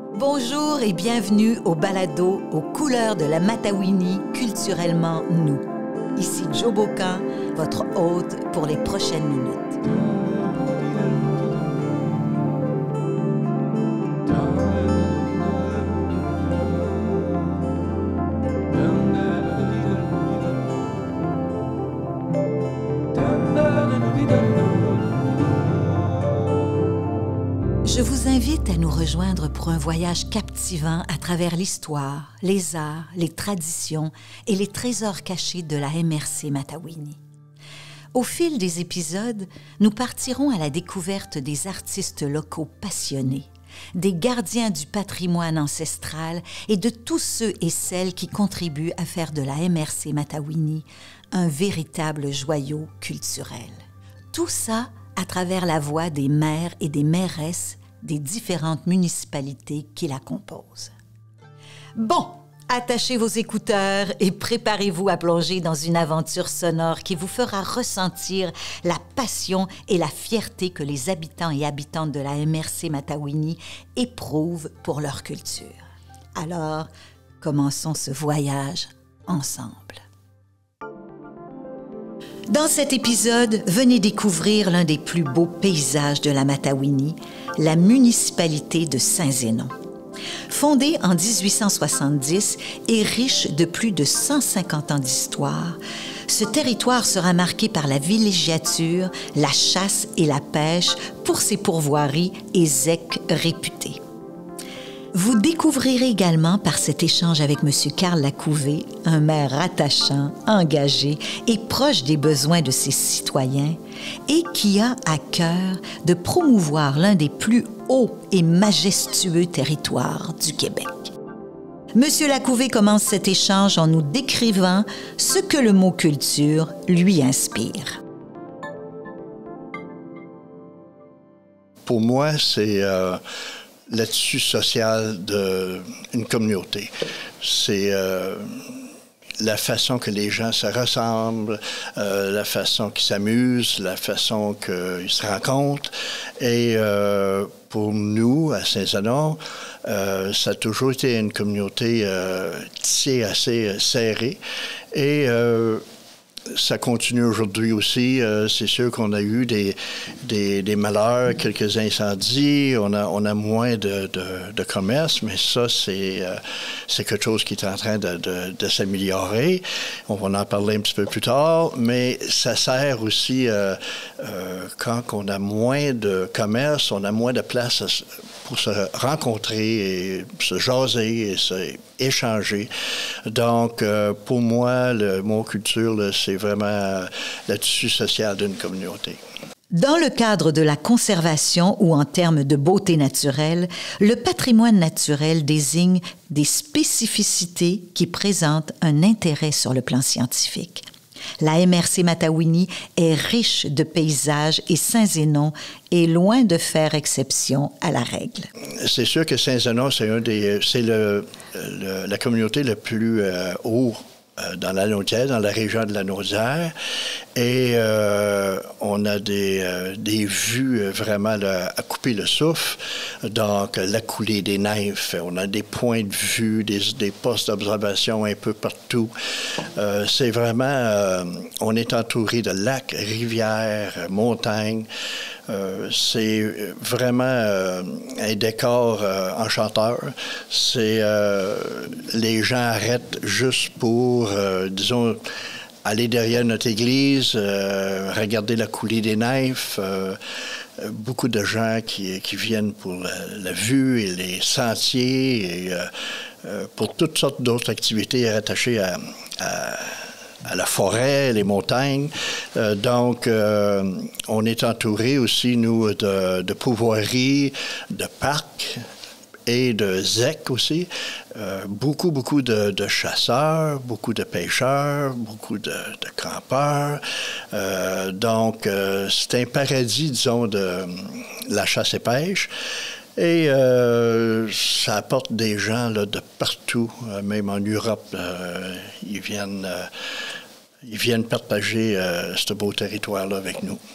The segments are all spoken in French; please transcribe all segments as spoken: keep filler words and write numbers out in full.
Bonjour et bienvenue au balado aux couleurs de la Matawini, culturellement nous. Ici Joe Bocan, votre hôte pour les prochaines minutes. Je vous invite à nous rejoindre pour un voyage captivant à travers l'histoire, les arts, les traditions et les trésors cachés de la M R C Matawini. Au fil des épisodes, nous partirons à la découverte des artistes locaux passionnés, des gardiens du patrimoine ancestral et de tous ceux et celles qui contribuent à faire de la M R C Matawini un véritable joyau culturel. Tout ça à travers la voix des maires et des mairesses des différentes municipalités qui la composent. Bon, attachez vos écouteurs et préparez-vous à plonger dans une aventure sonore qui vous fera ressentir la passion et la fierté que les habitants et habitantes de la M R C Matawini éprouvent pour leur culture. Alors, commençons ce voyage ensemble. Dans cet épisode, venez découvrir l'un des plus beaux paysages de la Matawini, la municipalité de Saint-Zénon. Fondée en dix-huit cent soixante-dix et riche de plus de cent cinquante ans d'histoire, ce territoire sera marqué par la villégiature, la chasse et la pêche pour ses pourvoiries et zèques réputés. Vous découvrirez également par cet échange avec M. Carl Lacouvé, un maire attachant, engagé et proche des besoins de ses citoyens et qui a à cœur de promouvoir l'un des plus hauts et majestueux territoires du Québec. M. Lacouvé commence cet échange en nous décrivant ce que le mot « culture » lui inspire. Pour moi, c'est... Euh... le tissu social d'une communauté. C'est euh, la façon que les gens se ressemblent, euh, la façon qu'ils s'amusent, la façon qu'ils se rencontrent. Et euh, pour nous, à Saint-Zénon, euh, ça a toujours été une communauté euh, tissée assez euh, serrée. Et euh, ça continue aujourd'hui aussi. Euh, c'est sûr qu'on a eu des, des, des malheurs, quelques incendies. On a, on a moins de, de, de commerce, mais ça, c'est, euh, c'est quelque chose qui est en train de, de, de s'améliorer. On va en parler un petit peu plus tard, mais ça sert aussi, euh, euh, quand on a moins de commerce, on a moins de place pour se rencontrer et se jaser et se échanger. Donc, euh, pour moi, le mot culture, là, c'est vraiment le tissu social d'une communauté. Dans le cadre de la conservation ou en termes de beauté naturelle, le patrimoine naturel désigne des spécificités qui présentent un intérêt sur le plan scientifique. La M R C Matawini est riche de paysages et Saint-Zénon est loin de faire exception à la règle. C'est sûr que Saint-Zénon, c'est, un des, c'est le, le, la communauté la plus euh, haut euh, dans la Naudière, dans la région de la Naudière. Et euh, on a des, euh, des vues vraiment là, à couper le souffle. Donc, la coulée des neiges, on a des points de vue, des, des postes d'observation un peu partout. Euh, c'est vraiment... Euh, on est entouré de lacs, rivières, montagnes. Euh, c'est vraiment euh, un décor euh, enchanteur. C'est... Euh, les gens arrêtent juste pour, euh, disons... aller derrière notre église, euh, regarder la coulée des neiges. Euh, beaucoup de gens qui, qui viennent pour la, la vue et les sentiers et euh, euh, pour toutes sortes d'autres activités rattachées à, à, à la forêt, les montagnes. Euh, donc, euh, on est entouré aussi, nous, de, de pourvoiries, de parcs et de zèques aussi. Euh, beaucoup, beaucoup de, de chasseurs, beaucoup de pêcheurs, beaucoup de, de campeurs. Euh, donc, euh, c'est un paradis, disons, de la chasse et pêche. Et euh, ça apporte des gens là, de partout, euh, même en Europe. Euh, ils viennent, euh, ils viennent partager euh, ce beau territoire-là avec nous.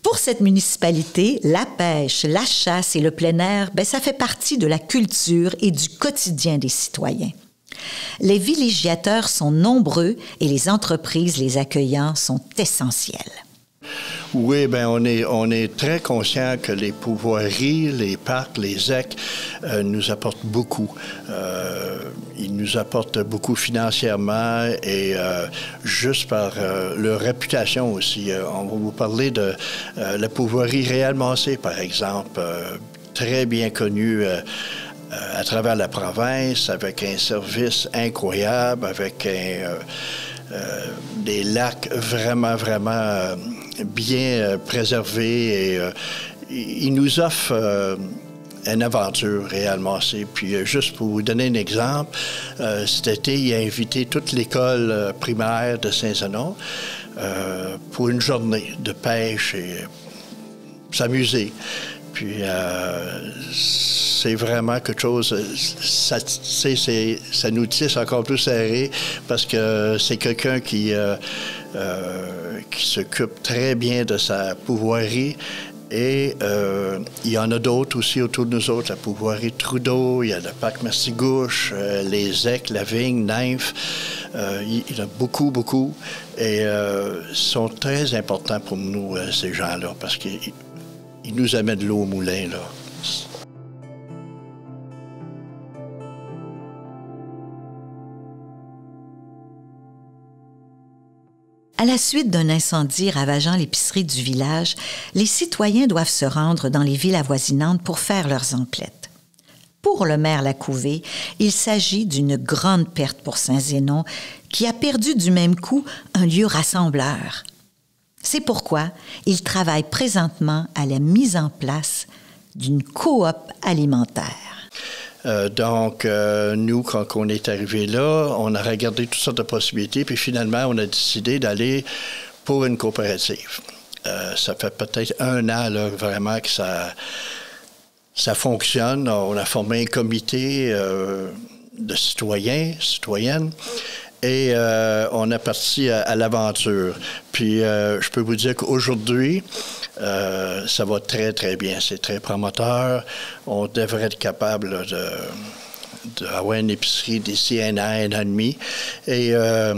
Pour cette municipalité, la pêche, la chasse et le plein air, ben, ça fait partie de la culture et du quotidien des citoyens. Les villégiateurs sont nombreux et les entreprises les accueillant sont essentielles. Oui, bien, on est, on est très conscient que les pourvoiries, les parcs, les Z E C euh, nous apportent beaucoup. Euh, ils nous apportent beaucoup financièrement et euh, juste par euh, leur réputation aussi. Euh, on va vous parler de euh, la pourvoirie Réal-Massé, par exemple, euh, très bien connue euh, euh, à travers la province, avec un service incroyable, avec un... Euh, Euh, des lacs vraiment, vraiment euh, bien euh, préservés. Et, euh, ils nous offrent euh, une aventure réellement. Puis euh, juste pour vous donner un exemple, euh, cet été, il a invité toute l'école euh, primaire de Saint-Zenon euh, pour une journée de pêche et euh, s'amuser. Puis euh, c'est vraiment quelque chose, ça, c'est, ça nous tisse encore plus serré parce que c'est quelqu'un qui, euh, euh, qui s'occupe très bien de sa pourvoirie. Et euh, il y en a d'autres aussi autour de nous autres, la pourvoirie Trudeau, il y a le parc Mastigouche, euh, les Z E C, la Vigne, Nymphe. Euh, il y en a beaucoup, beaucoup. Et euh, sont très importants pour nous, euh, ces gens-là, parce qu'ils ils nous amènent de l'eau au moulin, là. À la suite d'un incendie ravageant l'épicerie du village, les citoyens doivent se rendre dans les villes avoisinantes pour faire leurs emplettes. Pour le maire Lacouvé, il s'agit d'une grande perte pour Saint-Zénon, qui a perdu du même coup un lieu rassembleur. C'est pourquoi il travaille présentement à la mise en place d'une coop alimentaire. Euh, donc, euh, nous, quand on est arrivé là, on a regardé toutes sortes de possibilités, puis finalement, on a décidé d'aller pour une coopérative. Euh, ça fait peut-être un an, là, vraiment, que ça, ça fonctionne. On a formé un comité euh, de citoyens, citoyennes, et euh, on est parti à, à l'aventure. Puis, euh, je peux vous dire qu'aujourd'hui, euh, ça va très, très bien. C'est très promoteur. On devrait être capable de, d'avoir une épicerie d'ici un an, un an et demi. Et euh,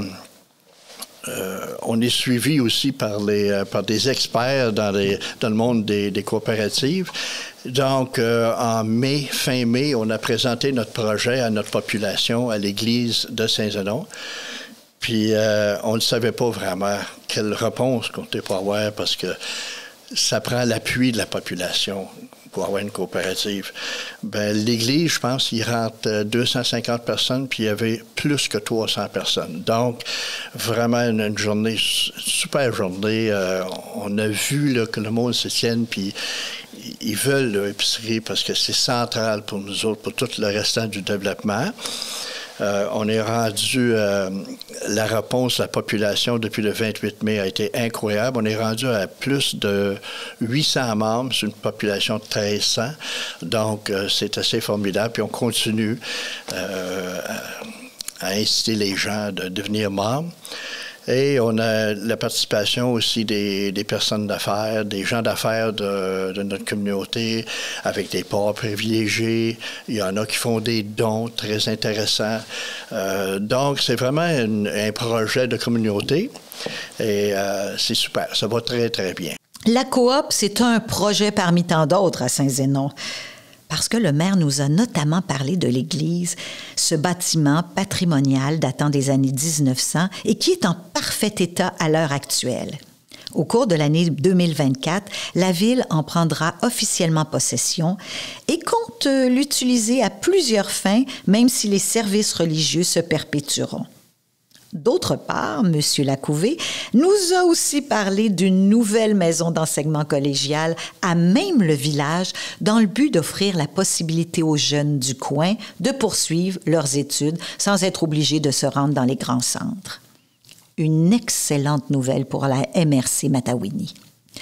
euh, on est suivi aussi par, les, par des experts dans, les, dans le monde des, des coopératives. Donc, euh, en mai, fin mai, on a présenté notre projet à notre population, à l'église de Saint-Zenon. Puis, euh, on ne savait pas vraiment quelle réponse qu'on était pour avoir parce que ça prend l'appui de la population pour avoir une coopérative. Bien, l'église, je pense, il rentre deux cent cinquante personnes, puis il y avait plus que trois cents personnes. Donc, vraiment une, une journée, une super journée. Euh, on a vu là, que le monde se tienne, puis ils veulent l'épicerie parce que c'est central pour nous autres, pour tout le restant du développement. Euh, on est rendu, euh, la réponse de la population depuis le vingt-huit mai a été incroyable. On est rendu à plus de huit cents membres sur une population de treize cents. Donc, euh, c'est assez formidable. Puis on continue euh, à, à inciter les gens de devenir membres. Et on a la participation aussi des, des personnes d'affaires, des gens d'affaires de, de notre communauté, avec des parts privilégiés. Il y en a qui font des dons très intéressants. Euh, donc, c'est vraiment une, un projet de communauté et euh, c'est super. Ça va très, très bien. La coop, c'est un projet parmi tant d'autres à Saint-Zénon. Parce que le maire nous a notamment parlé de l'église, ce bâtiment patrimonial datant des années dix-neuf cents et qui est en parfait état à l'heure actuelle. Au cours de l'année deux mille vingt-quatre, la Ville en prendra officiellement possession et compte l'utiliser à plusieurs fins, même si les services religieux se perpétueront. D'autre part, M. Lacouvé nous a aussi parlé d'une nouvelle maison d'enseignement collégial à même le village dans le but d'offrir la possibilité aux jeunes du coin de poursuivre leurs études sans être obligés de se rendre dans les grands centres. Une excellente nouvelle pour la M R C Matawini.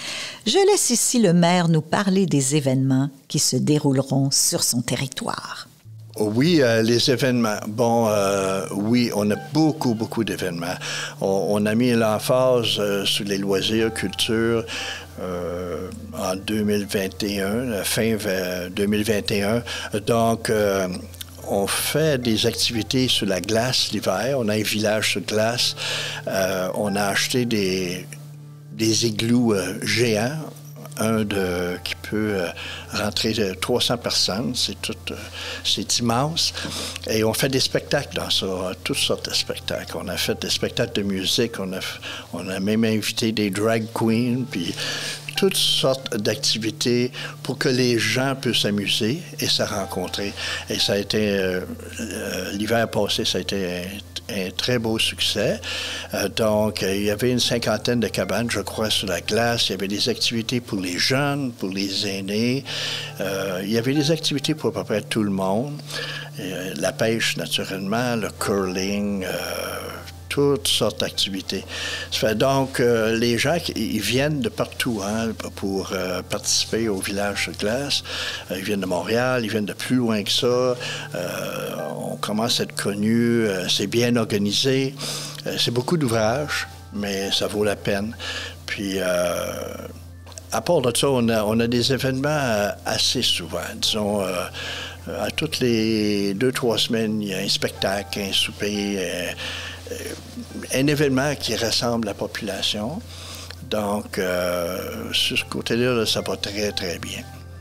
Je laisse ici le maire nous parler des événements qui se dérouleront sur son territoire. Oui, euh, les événements. Bon, euh, oui, on a beaucoup, beaucoup d'événements. On, on a mis l'emphase euh, sur les loisirs, culture. euh, en deux mille vingt et un, la fin deux mille vingt et un. Donc, euh, on fait des activités sur la glace l'hiver. On a un village sur glace. Euh, on a acheté des, des igloos euh, géants. Un de, qui peut euh, rentrer de trois cents personnes. C'est tout, euh, c'est immense. Et on fait des spectacles dans ça, toutes sortes de spectacles. On a fait des spectacles de musique, on a, on a même invité des drag queens, puis toutes sortes d'activités pour que les gens puissent s'amuser et se rencontrer. Et ça a été, euh, euh, l'hiver passé, ça a été un, un très beau succès. Euh, donc, euh, il y avait une cinquantaine de cabanes, je crois, sur la glace. Il y avait des activités pour les jeunes, pour les aînés. Euh, il y avait des activités pour à peu près tout le monde. Euh, la pêche, naturellement, le curling, euh, toutes sortes d'activités. Ça fait donc, euh, les gens, ils viennent de partout hein, pour euh, participer au village sur glace. Euh, ils viennent de Montréal, ils viennent de plus loin que ça. Euh, on commence à être connus, euh, c'est bien organisé. Euh, c'est beaucoup d'ouvrages, mais ça vaut la peine. Puis, euh, à part de ça, on a, on a des événements euh, assez souvent. Disons, euh, à toutes les deux, trois semaines, il y a un spectacle, un souper, euh, un événement qui rassemble la population. Donc, euh, sur ce côté-là, là, ça va très, très bien.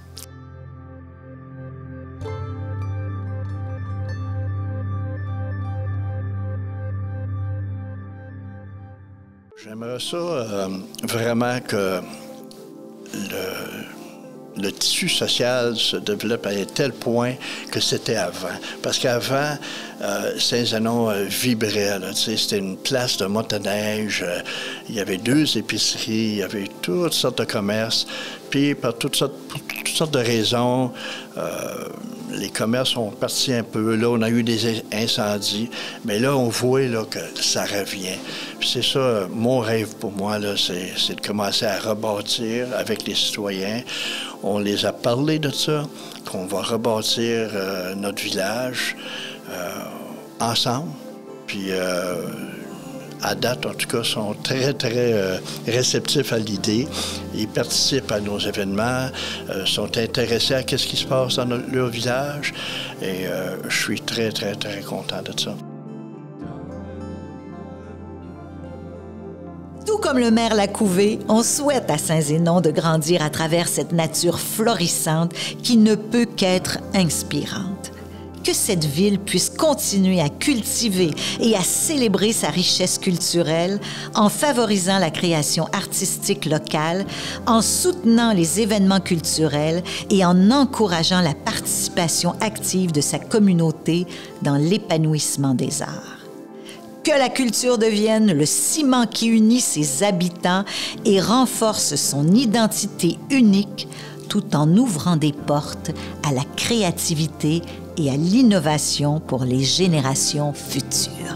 J'aimerais ça euh, vraiment que le, le tissu social se développe à un tel point que c'était avant. Parce qu'avant, euh, Saint-Zenon euh, vibrait. Là, c'était une place de motoneige. Euh, il y avait deux épiceries, il y avait toutes sortes de commerces. Puis, par toutes sortes, pour toutes sortes de raisons, euh, les commerces sont partis un peu. Là, on a eu des incendies. Mais là, on voit là, que ça revient. Puis c'est ça, mon rêve pour moi, là, c'est, c'est de commencer à rebâtir avec les citoyens. On les a parlé de ça, qu'on va rebâtir euh, notre village euh, ensemble. Puis, euh, à date, en tout cas, sont très, très euh, réceptifs à l'idée. Ils participent à nos événements, euh, sont intéressés à ce qui se passe dans notre, leur village. Et euh, je suis très, très, très content de ça. Tout comme le maire Lacouvé, on souhaite à Saint-Zénon de grandir à travers cette nature florissante qui ne peut qu'être inspirante. Que cette ville puisse continuer à cultiver et à célébrer sa richesse culturelle en favorisant la création artistique locale, en soutenant les événements culturels et en encourageant la participation active de sa communauté dans l'épanouissement des arts. Que la culture devienne le ciment qui unit ses habitants et renforce son identité unique tout en ouvrant des portes à la créativité et à l'innovation pour les générations futures.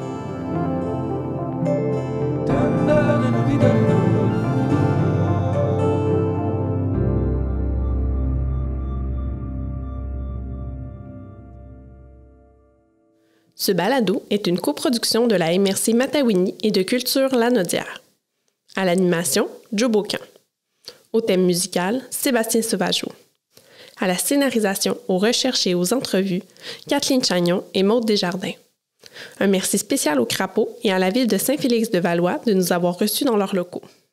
Ce balado est une coproduction de la M R C Matawini et de Culture Lanaudière. À l'animation, Joe Beaucamp. Au thème musical, Sébastien Sauvageau. À la scénarisation, aux recherches et aux entrevues, Kathleen Chagnon et Maude Desjardins. Un merci spécial au Crapaud et à la ville de Saint-Félix-de-Valois de nous avoir reçus dans leurs locaux.